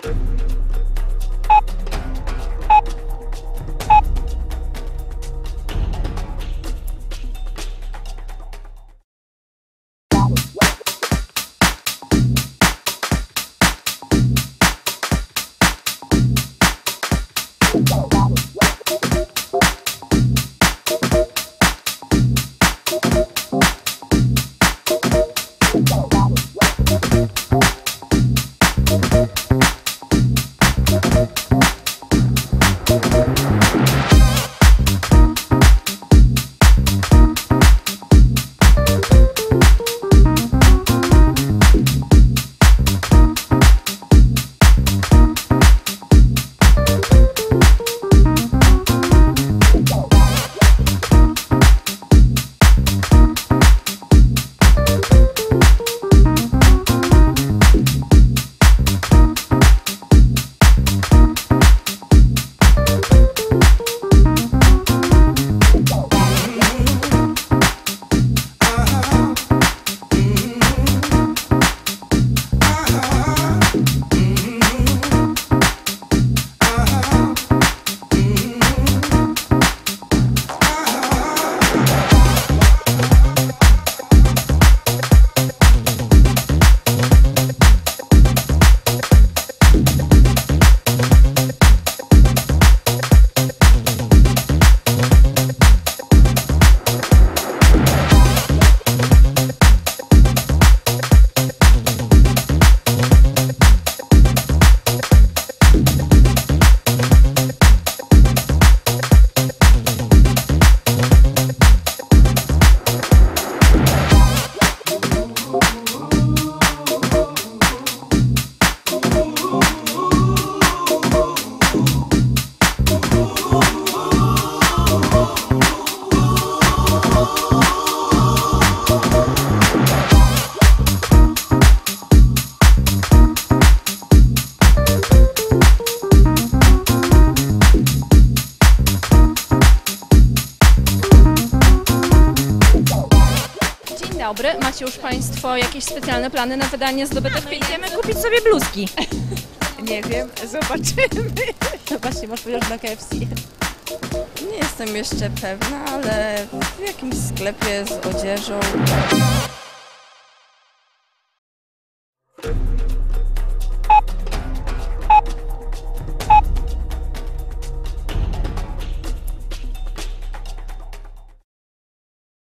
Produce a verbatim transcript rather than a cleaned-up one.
Dobry. Macie już Państwo jakieś specjalne plany na wydanie zdobytych pieniędzy? Idziemy kupić sobie bluzki. Nie wiem, zobaczymy. Zobaczcie, masz powiedzieć na K F C. Nie jestem jeszcze pewna, ale w jakimś sklepie z odzieżą.